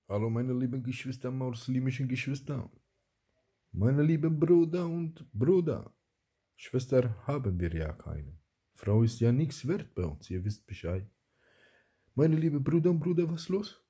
Hallo meine lieben Geschwister, muslimischen Geschwister, meine lieben Brüder und Brüder. Schwester haben wir ja keine. Frau ist ja nichts wert bei uns, ihr wisst Bescheid. Meine lieben Brüder und Brüder, was los?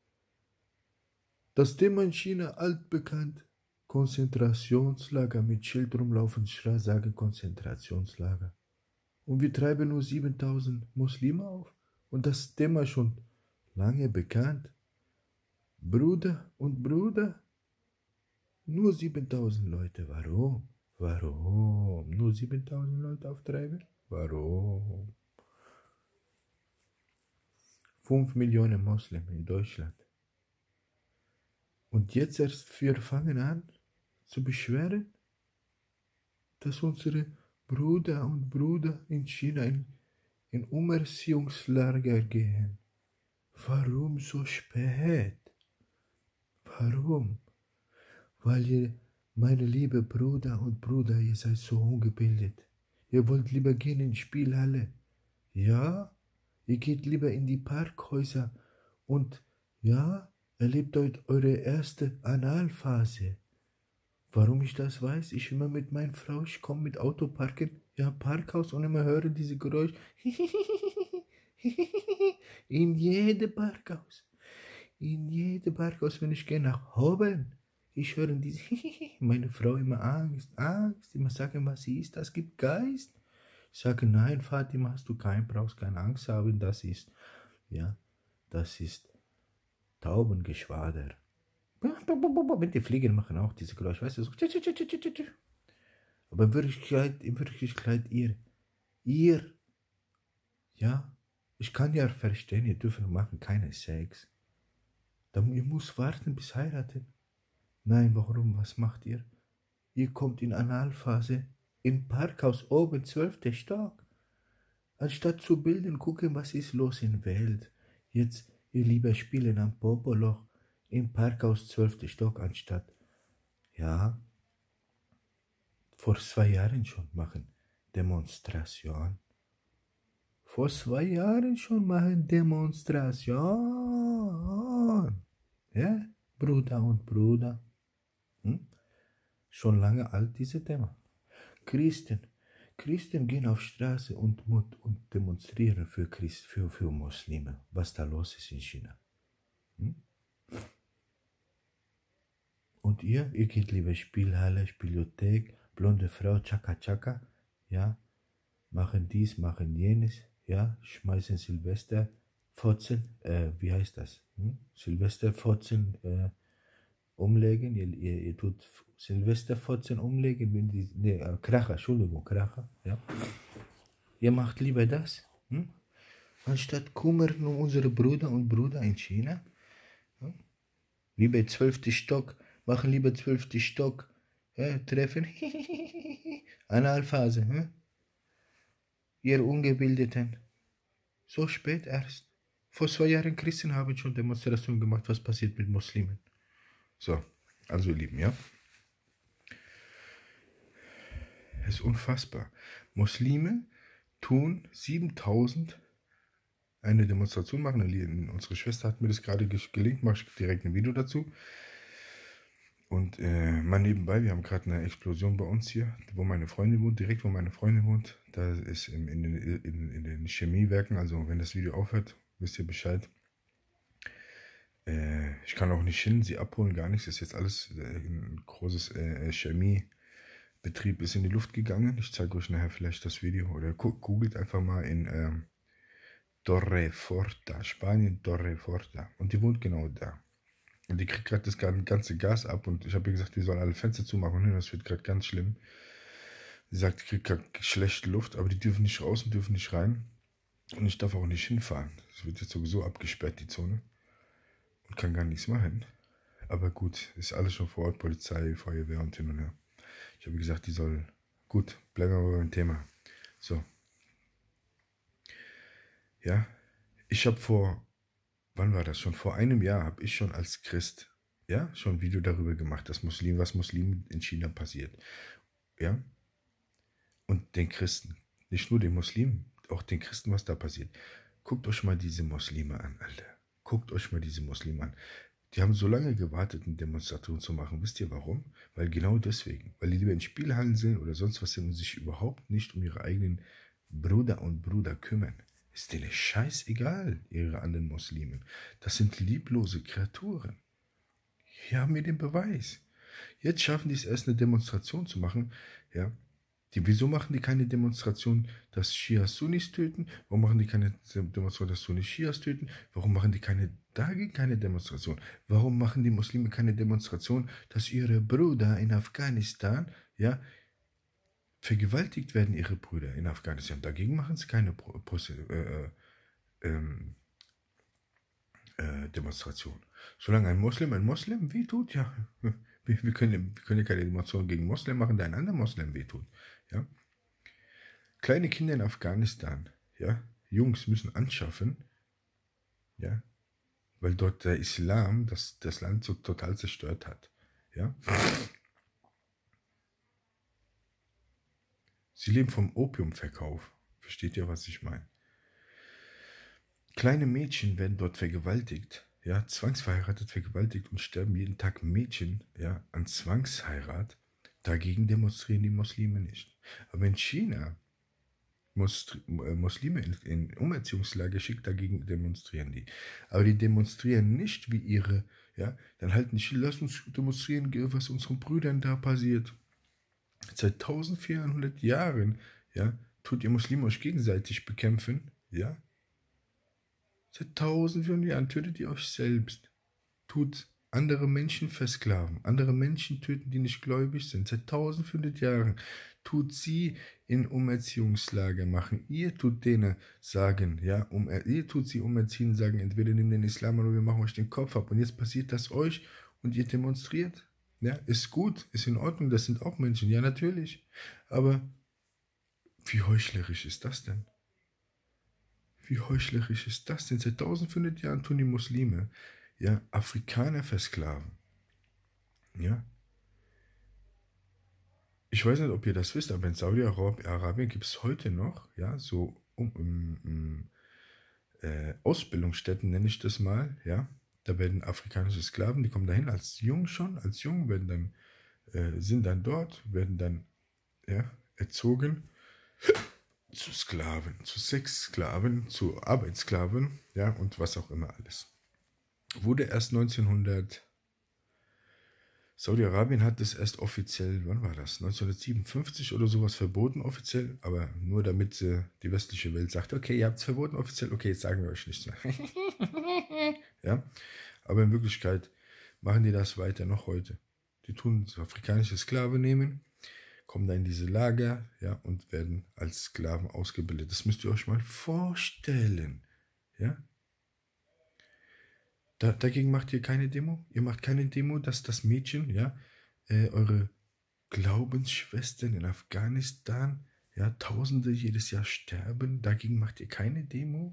Das Thema in China altbekannt. Konzentrationslager mit Schild rumlaufen, sage Konzentrationslager. Und wir treiben nur 7000 Muslime auf. Und das Thema schon lange bekannt. Brüder und Brüder, nur 7000 Leute. Warum? Warum? Nur 7000 Leute auftreiben? Warum? 5 Millionen Moslems in Deutschland. Und jetzt erst wir fangen an zu beschweren, dass unsere Brüder und Brüder in China in Umerziehungslager gehen. Warum so spät? Warum? Weil ihr, meine liebe Brüder und Brüder, ihr seid so ungebildet. Ihr wollt lieber gehen in die Spielhalle. Ja, ihr geht lieber in die Parkhäuser und ja, erlebt eure erste Analphase. Warum ich das weiß? Ich immer mit meiner Frau, ich komme mit Auto parken, ja, Parkhaus und immer höre diese Geräusche. In jedem Parkhaus. In jedem Parkhaus, wenn ich gehe nach oben. Ich höre diese, meine Frau immer Angst, Angst, immer sagen, was ist, das gibt Geist. Ich sage, nein, Fatima, brauchst keine Angst haben, das ist, ja, das ist Taubengeschwader. Wenn die Fliegen machen auch diese Geräusche, weißt du, so. Aber in Wirklichkeit, ihr, ja, ich kann ja verstehen, ihr dürft machen keinen Sex. Ihr müsst warten bis heiraten. Nein, warum? Was macht ihr? Ihr kommt in Analphase im Parkhaus oben, 12. Stock. Anstatt zu bilden, gucken, was ist los in der Welt. Jetzt, ihr lieber spielen am Popoloch im Parkhaus 12. Stock, anstatt, ja, vor 2 Jahren schon machen Demonstration. Vor 2 Jahren schon machen Demonstration. Ja, Bruder und Bruder. Schon lange alt diese Thema. Christen gehen auf Straße und demonstrieren für Muslime. Was da los ist in China. Und ihr geht lieber Spielhalle, Spielothek, blonde Frau, Chaka Chaka, ja, machen dies, machen jenes, ja, schmeißen Silvesterfotzen, wie heißt das? Silvesterfotzen, umlegen, ihr tut Silvesterfotzen umlegen, wenn die, Kracher, Entschuldigung, Kracher, ja. Ihr macht lieber das, anstatt kümmern um unsere Brüder und Brüder in China. Lieber 12. Stock, machen lieber 12. Stock, treffen, Analphase, ihr Ungebildeten. So spät erst. Vor 2 Jahren Christen haben schon Demonstrationen gemacht, was passiert mit Muslimen. So, also ihr Lieben, ja. Es ist unfassbar. Muslime tun 7000 eine Demonstration machen. Unsere Schwester hat mir das gerade gelinkt, mache ich direkt ein Video dazu. Und mal nebenbei, wir haben gerade eine Explosion bei uns hier, wo meine Freundin wohnt, direkt wo meine Freundin wohnt. Da ist in den Chemiewerken, also wenn das Video aufhört, wisst ihr Bescheid. Ich kann auch nicht hin, sie abholen, gar nichts. Das ist jetzt alles ein großes Chemiebetrieb ist in die Luft gegangen. Ich zeige euch nachher vielleicht das Video oder googelt einfach mal in Torreforta, Spanien, Torreforta. Und die wohnt genau da. Und die kriegt gerade das ganze Gas ab und ich habe ihr gesagt, wir sollen alle Fenster zumachen. Und das wird gerade ganz schlimm. Sie sagt, die kriegt gerade schlechte Luft, aber die dürfen nicht raus und dürfen nicht rein. Und ich darf auch nicht hinfahren. Es wird jetzt sowieso abgesperrt, die Zone. Und kann gar nichts machen. Aber gut, ist alles schon vor Ort, Polizei, Feuerwehr und hin und her. Ich habe gesagt, die soll... Gut, bleiben wir beim Thema. So. Ja, ich habe wann war das? Schon vor einem Jahr habe ich schon als Christ, ja, schon ein Video darüber gemacht, was Muslimen in China passiert. Ja. Und den Christen, nicht nur den Muslimen, auch den Christen, was da passiert. Guckt euch mal diese Muslime an, Alter. Guckt euch mal diese Muslime an. Die haben so lange gewartet, eine Demonstration zu machen. Wisst ihr warum? Weil genau deswegen. Weil die lieber in Spielhallen sind oder sonst was sind und sich überhaupt nicht um ihre eigenen Brüder kümmern. Ist denen scheißegal, ihre anderen Muslimen. Das sind lieblose Kreaturen. Hier haben wir den Beweis. Jetzt schaffen die es erst, eine Demonstration zu machen. Ja. Wieso machen die keine Demonstration, dass Schias Sunnis töten? Warum machen die keine Demonstration, dass Sunnis Schias töten? Warum machen die dagegen keine Demonstration? Warum machen die Muslime keine Demonstration, dass ihre Brüder in Afghanistan, ja, vergewaltigt werden, ihre Brüder in Afghanistan? Dagegen machen sie keine Demonstration. Solange ein Moslem wehtut, ja, wir können ja keine Demonstration gegen Moslem machen, der ein anderer Moslem wehtut. Ja? Kleine Kinder in Afghanistan, ja, Jungs müssen anschaffen, ja, weil dort der Islam das Land so total zerstört hat. Ja? Sie leben vom Opiumverkauf. Versteht ihr, was ich meine? Kleine Mädchen werden dort vergewaltigt, ja, zwangsverheiratet, vergewaltigt und sterben jeden Tag Mädchen, ja, an Zwangsheirat. Dagegen demonstrieren die Muslime nicht. Aber in China Muslime in Umerziehungslager schickt, dagegen demonstrieren die. Aber die demonstrieren nicht wie ihre, ja, dann halten die, lass uns demonstrieren, was unseren Brüdern da passiert. Seit 1400 Jahren, ja, tut ihr Muslime euch gegenseitig bekämpfen, ja. Seit 1400 Jahren tötet ihr euch selbst. Tut andere Menschen versklaven, andere Menschen töten, die nicht gläubig sind. Seit 1400 Jahren tut sie in Umerziehungslager machen. Ihr tut denen sagen, ja, ihr tut sie umerziehen, sagen, entweder nimm den Islam oder wir machen euch den Kopf ab. Und jetzt passiert das euch und ihr demonstriert. Ja, ist gut, ist in Ordnung, das sind auch Menschen, ja, natürlich. Aber wie heuchlerisch ist das denn? Wie heuchlerisch ist das denn? Seit 1500 Jahren tun die Muslime, ja, Afrikaner versklaven. Ja. Ich weiß nicht, ob ihr das wisst, aber in Saudi-Arabien gibt es heute noch, ja, so Ausbildungsstätten nenne ich das mal, ja. Da werden afrikanische Sklaven, die kommen dahin als Jung werden dann, sind dann dort, werden dann, ja, erzogen zu Sklaven, zu Sexsklaven, zu Arbeitssklaven, ja, und was auch immer alles. Wurde erst 1900, Saudi-Arabien hat es erst offiziell, wann war das? 1957 oder sowas verboten offiziell, aber nur damit die westliche Welt sagt, okay, ihr habt es verboten offiziell, okay, jetzt sagen wir euch nichts mehr. Ja, aber in Wirklichkeit machen die das weiter noch heute. Die tun so afrikanische Sklaven nehmen, kommen da in diese Lager, ja, und werden als Sklaven ausgebildet. Das müsst ihr euch mal vorstellen, ja. Dagegen macht ihr keine Demo. Ihr macht keine Demo, dass das Mädchen, ja, eure Glaubensschwestern in Afghanistan, ja, Tausende jedes Jahr sterben. Dagegen macht ihr keine Demo.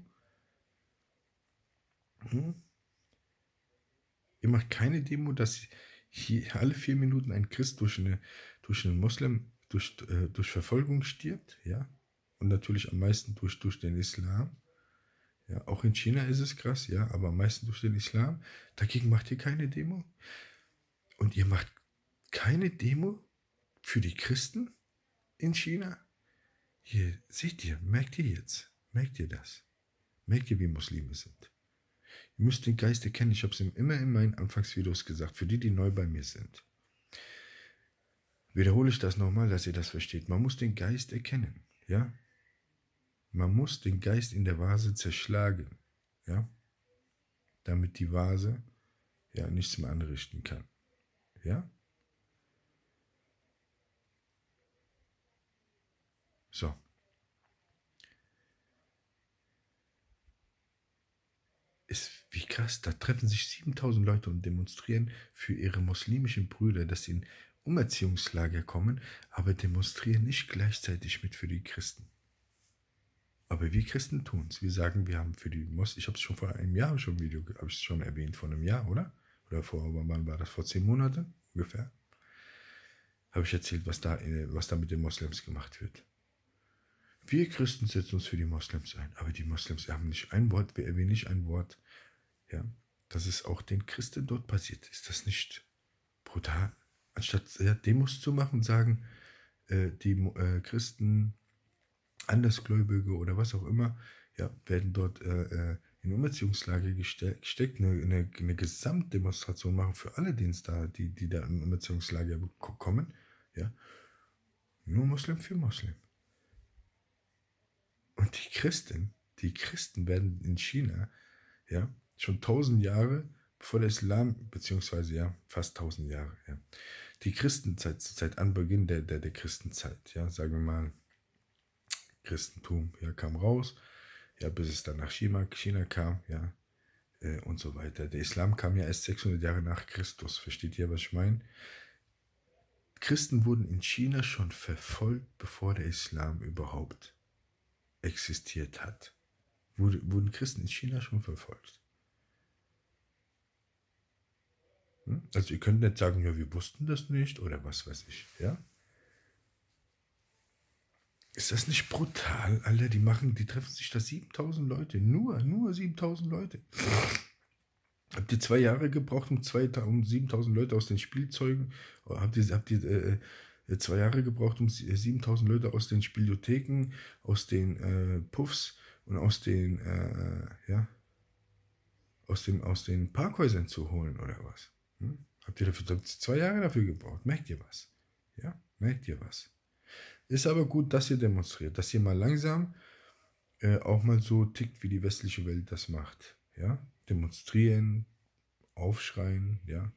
Ihr macht keine Demo, dass hier alle 4 Minuten ein Christ durch einen Moslem, durch Verfolgung stirbt, ja. Und natürlich am meisten durch den Islam. Ja, auch in China ist es krass, ja, aber am meisten durch den Islam. Dagegen macht ihr keine Demo. Und ihr macht keine Demo für die Christen in China. Hier, seht ihr, merkt ihr jetzt? Merkt ihr das? Merkt ihr, wie Muslime sind? Ihr müsst den Geist erkennen. Ich habe es immer in meinen Anfangsvideos gesagt, für die neu bei mir sind. Wiederhole ich das nochmal, dass ihr das versteht. Man muss den Geist erkennen, ja. Man muss den Geist in der Vase zerschlagen, ja, damit die Vase, ja, nichts mehr anrichten kann, ja. So. Ist wie krass, da treffen sich 7000 Leute und demonstrieren für ihre muslimischen Brüder, dass sie in Umerziehungslager kommen, aber demonstrieren nicht gleichzeitig mit für die Christen. Aber wir Christen tun es. Wir sagen, wir haben für die Moslem, ich habe es schon vor einem Jahr schon Video, habe ich es schon erwähnt, vor einem Jahr, oder? Oder wann war das? Vor 10 Monaten ungefähr? Habe ich erzählt, was da mit den Moslems gemacht wird. Wir Christen setzen uns für die Moslems ein, aber die Moslems haben nicht ein Wort, wir erwähnen nicht ein Wort, ja, dass es auch den Christen dort passiert. Ist das nicht brutal? Anstatt Demos zu machen und sagen, die Christen, Andersgläubige oder was auch immer, ja, werden dort in Umerziehungslager gesteckt, eine Gesamtdemonstration machen für alle, die da in Umerziehungslager kommen, ja, nur Muslim für Muslim. Und die Christen werden in China, ja, schon 1000 Jahre bevor der Islam, beziehungsweise ja, fast 1000 Jahre, ja, die Christenzeit, seit Anbeginn der Christenzeit, ja, sagen wir mal, Christentum, ja, kam raus, ja, bis es dann nach China kam, ja, und so weiter. Der Islam kam ja erst 600 Jahre nach Christus, versteht ihr, was ich meine? Christen wurden in China schon verfolgt, bevor der Islam überhaupt existiert hat. Wurden Christen in China schon verfolgt? Also ihr könnt nicht sagen, ja, wir wussten das nicht oder was weiß ich, ja? Ist das nicht brutal, Alter? Die treffen sich da 7000 Leute, nur 7000 Leute. Habt ihr 2 Jahre gebraucht, um 7000 Leute aus den Spielzeugen, habt ihr 2 Jahre gebraucht, um 7000 Leute aus den Spielotheken, aus den Puffs und aus den, aus den Parkhäusern zu holen oder was? Habt ihr 2 Jahre dafür gebraucht? Merkt ihr was? Ja, merkt ihr was? Ist aber gut, dass ihr demonstriert, dass ihr mal langsam auch mal so tickt, wie die westliche Welt das macht. Ja, demonstrieren, aufschreien, ja,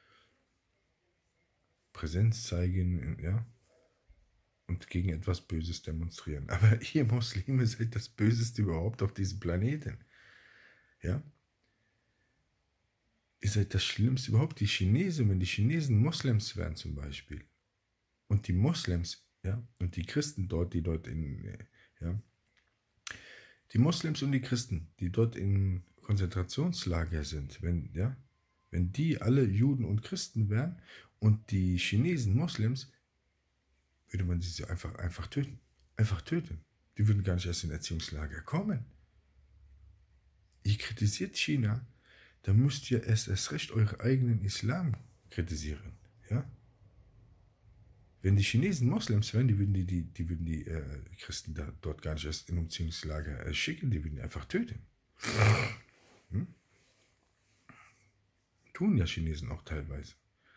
Präsenz zeigen, ja, und gegen etwas Böses demonstrieren. Aber ihr Muslime seid das Böseste überhaupt auf diesem Planeten. Ja, ihr seid das Schlimmste überhaupt. Die Chinesen, wenn die Chinesen Moslems wären zum Beispiel und die Moslems, ja, und die Christen dort, die Moslems und die Christen, die dort in Konzentrationslager sind, wenn die alle Juden und Christen wären und die Chinesen Moslems, würde man sie einfach töten. Einfach töten. Die würden gar nicht erst in Erziehungslager kommen. Ihr kritisiert China, dann müsst ihr erst recht euren eigenen Islam kritisieren. Ja? Wenn die Chinesen Moslems wären, die würden die Christen dort gar nicht erst in Umziehungslager schicken, die würden die einfach töten. Tun ja Chinesen auch teilweise.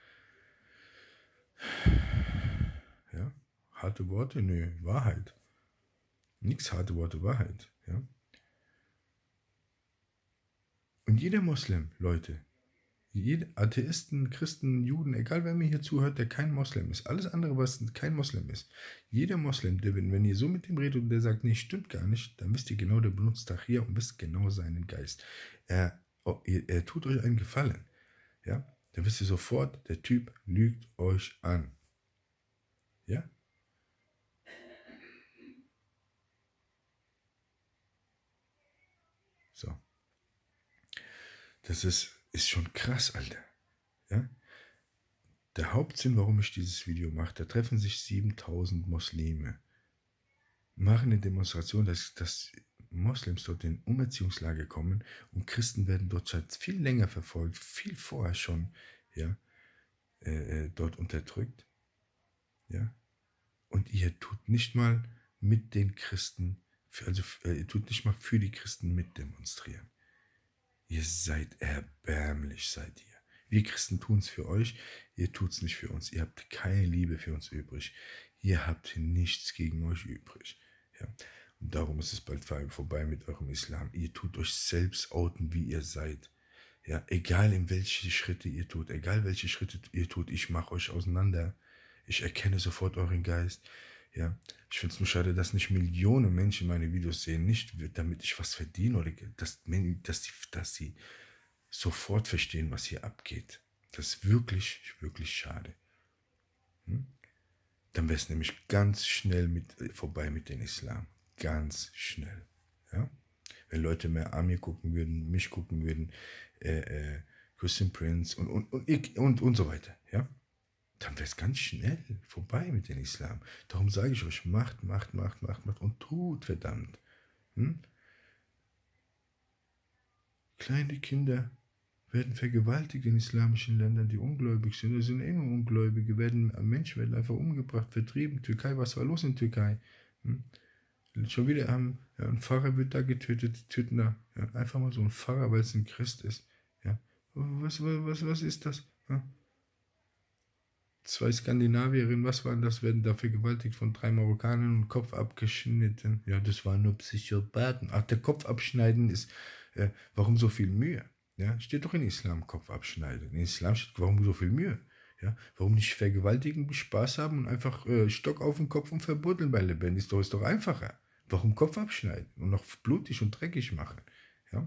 Ja? Harte Worte? Nö, Wahrheit. Nix harte Worte, Wahrheit. Ja? Und jeder Moslem, Leute, jede Atheisten, Christen, Juden, egal wer mir hier zuhört, der kein Moslem ist, alles andere, was kein Moslem ist, jeder Moslem, der, wenn ihr so mit dem redet und der sagt, nee, stimmt gar nicht, dann wisst ihr genau, der benutzt Tahrir und wisst genau seinen Geist. Er tut euch einen Gefallen. Ja? Dann wisst ihr sofort, der Typ lügt euch an. Ja? So. Das ist schon krass, Alter. Ja? Der Hauptsinn, warum ich dieses Video mache, da treffen sich 7000 Muslime, machen eine Demonstration, dass Moslems dort in Umerziehungslager kommen und Christen werden dort schon viel länger verfolgt, viel vorher schon, ja, dort unterdrückt. Ja? Und ihr tut nicht mal mit den Christen, ihr tut nicht mal für die Christen mitdemonstrieren. Ihr seid erbärmlich, seid ihr. Wir Christen tun es für euch, ihr tut es nicht für uns. Ihr habt keine Liebe für uns übrig. Ihr habt nichts gegen euch übrig. Ja? Und darum ist es bald vorbei mit eurem Islam. Ihr tut euch selbst outen, wie ihr seid. Ja? Egal in welche Schritte ihr tut, ich mache euch auseinander. Ich erkenne sofort euren Geist. Ja, ich finde es nur schade, dass nicht Millionen Menschen meine Videos sehen, nicht damit ich was verdiene oder dass sie sofort verstehen, was hier abgeht. Das ist wirklich, wirklich schade. Dann wäre es nämlich ganz schnell vorbei mit dem Islam. Ganz schnell. Ja? Wenn Leute mehr Amir gucken würden, mich gucken würden, Christian Prince und so weiter. Ja? Dann wäre es ganz schnell vorbei mit dem Islam. Darum sage ich euch, macht und tut, verdammt. Kleine Kinder werden vergewaltigt in islamischen Ländern, die ungläubig sind, oder sind nur Ungläubige, Menschen werden einfach umgebracht, vertrieben. Türkei, was war los in Türkei? Hm? Schon wieder ein Pfarrer wird da getötet, die töten da einfach mal so ein Pfarrer, weil es ein Christ ist. Ja. Was ist das? Ja. 2 Skandinavierinnen, was waren das, werden da vergewaltigt von 3 Marokkanern und Kopf abgeschnitten. Ja, das waren nur Psychopathen. Ach, der Kopf abschneiden ist, warum so viel Mühe? Ja, steht doch in Islam, Kopf abschneiden. In Islam steht, warum so viel Mühe? Ja, warum nicht vergewaltigen, Spaß haben und einfach Stock auf den Kopf und verbuddeln bei lebendig? Ist doch einfacher. Warum Kopf abschneiden und noch blutig und dreckig machen? Ja?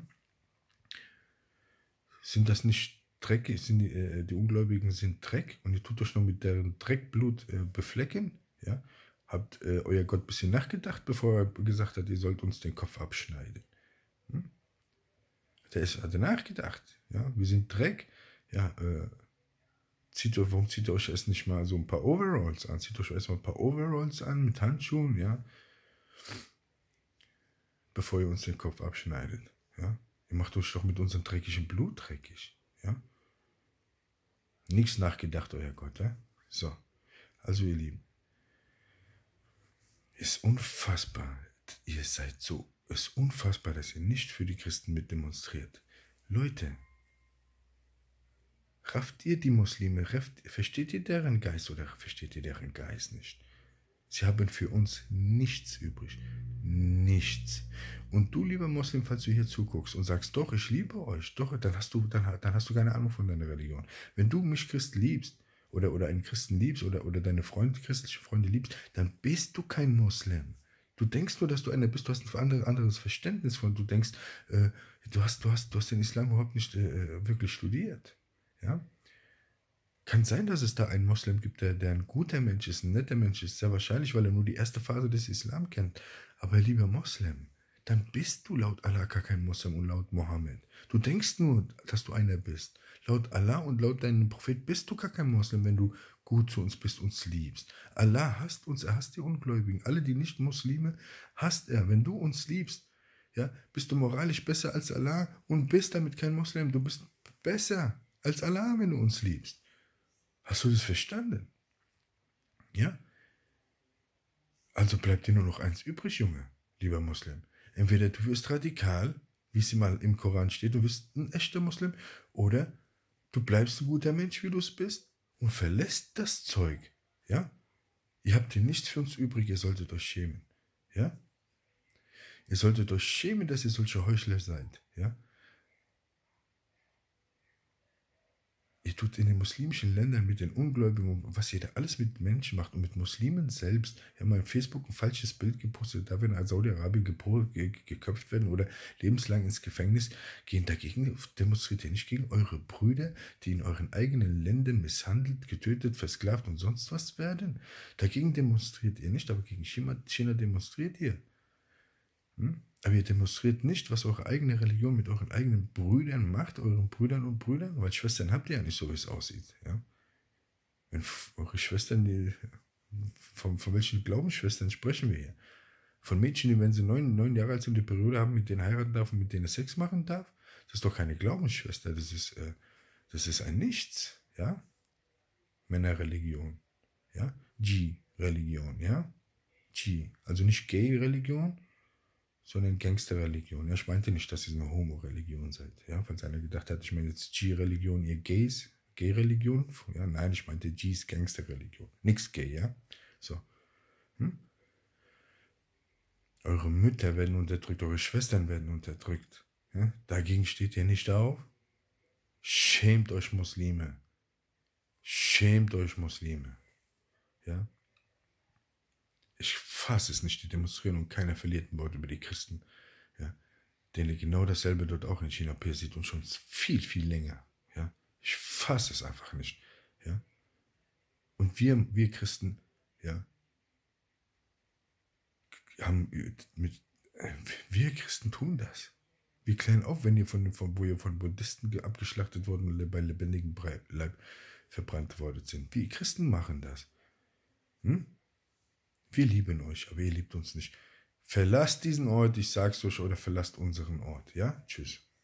Sind das nicht dreckig? Die Ungläubigen sind Dreck und ihr tut euch noch mit deren Dreckblut beflecken? Ja? Habt euer Gott ein bisschen nachgedacht, bevor er gesagt hat, ihr sollt uns den Kopf abschneiden? Hm? Hat er nachgedacht. Ja? Wir sind Dreck. Ja, warum zieht ihr euch erst nicht mal so ein paar Overalls an? Zieht euch erstmal ein paar Overalls an mit Handschuhen, ja? Bevor ihr uns den Kopf abschneidet. Ja? Ihr macht euch doch mit unserem dreckigen Blut dreckig. Ja? Nichts nachgedacht, euer Gott. Ja? So, also ihr Lieben, ist unfassbar. Ihr seid so, ist unfassbar, dass ihr nicht für die Christen mitdemonstriert. Leute, rafft ihr die Muslime, versteht ihr deren Geist oder versteht ihr deren Geist nicht? Sie haben für uns nichts übrig. Nichts. Und du, lieber Muslim, falls du hier zuguckst und sagst, doch, ich liebe euch, doch, dann hast du keine Ahnung von deiner Religion. Wenn du mich Christ liebst oder einen Christen liebst oder deine christliche Freunde liebst, dann bist du kein Muslim. Du denkst nur, dass du einer bist, du hast ein anderes Verständnis von, du denkst, du hast den Islam überhaupt nicht wirklich studiert. Ja? Kann sein, dass es da einen Moslem gibt, der ein guter Mensch ist, ein netter Mensch ist, sehr wahrscheinlich, weil er nur die erste Phase des Islam kennt. Aber lieber Moslem, dann bist du laut Allah gar kein Moslem und laut Mohammed. Du denkst nur, dass du einer bist. Laut Allah und laut deinem Prophet bist du gar kein Moslem, wenn du gut zu uns bist, uns liebst. Allah hasst uns, er hasst die Ungläubigen. Alle, die nicht Muslime, hasst er. Wenn du uns liebst, ja, bist du moralisch besser als Allah und bist damit kein Moslem. Du bist besser als Allah, wenn du uns liebst. Hast du das verstanden? Ja? Also bleibt dir nur noch eins übrig, Junge, lieber Muslim. Entweder du wirst radikal, wie es mal im Koran steht, du wirst ein echter Muslim, oder du bleibst ein guter Mensch, wie du es bist, und verlässt das Zeug. Ja? Ihr habt hier nichts für uns übrig, ihr solltet euch schämen. Ja? Ihr solltet euch schämen, dass ihr solche Heuchler seid. Ja? Ihr tut in den muslimischen Ländern mit den Ungläubigen, was ihr da alles mit Menschen macht und mit Muslimen selbst. Wir haben auf Facebook ein falsches Bild gepostet, da werden als Saudi-Arabien geköpft werden oder lebenslang ins Gefängnis gehen. Dagegen demonstriert ihr nicht gegen eure Brüder, die in euren eigenen Ländern misshandelt, getötet, versklavt und sonst was werden. Dagegen demonstriert ihr nicht, aber gegen China demonstriert ihr. Aber ihr demonstriert nicht, was eure eigene Religion mit euren eigenen Brüdern macht, euren Brüdern und Brüdern, weil Schwestern habt ihr ja nicht so, wie es aussieht. Ja? Wenn eure Schwestern, von welchen Glaubensschwestern sprechen wir hier? Von Mädchen, die, wenn sie 9 Jahre alt sind, die Periode haben, mit denen heiraten darf und mit denen Sex machen darf? Das ist doch keine Glaubensschwester, das ist ein Nichts. Ja? Männerreligion. Ja? G-Religion. Ja? G. Also nicht Gay-Religion, sondern Gangster-Religion. Ja, ich meinte nicht, dass ihr eine Homo-Religion seid. Ja, falls einer gedacht hat, ich meine jetzt G-Religion, ihr Gays, Gay-Religion. Ja, nein, ich meinte G's Gangster-Religion. Nix Gay, ja. So. Eure Mütter werden unterdrückt, eure Schwestern werden unterdrückt. Ja? Dagegen steht ihr nicht auf. Schämt euch Muslime. Schämt euch Muslime. Ja. Ich fasse es nicht, die demonstrieren und keiner verliert ein Wort über die Christen. Ja. Denen genau dasselbe dort auch in China passiert und schon viel, viel länger. Ja. Ich fasse es einfach nicht. Ja. Und wir Christen, ja, wir Christen tun das. Wir klären auf, wenn ihr wo ihr von Buddhisten abgeschlachtet worden und bei lebendigem Leib verbrannt worden sind. Wir Christen machen das. Wir lieben euch, aber ihr liebt uns nicht. Verlasst diesen Ort, ich sag's euch, oder verlasst unseren Ort. Ja? Tschüss.